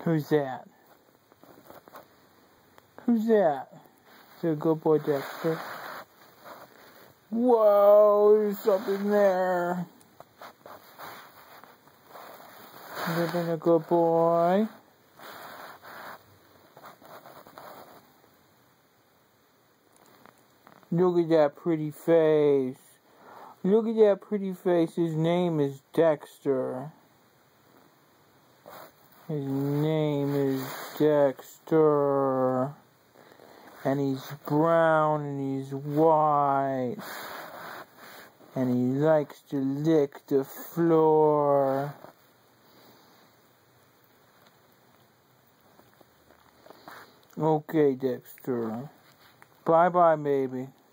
Who's that? Who's that? Is it a good boy, Dexter? Whoa, there's something there. Have you been a good boy? Look at that pretty face. Look at that pretty face. His name is Dexter. His name is Dexter. And he's brown and he's white. And he likes to lick the floor. Okay, Dexter. Bye-bye, baby.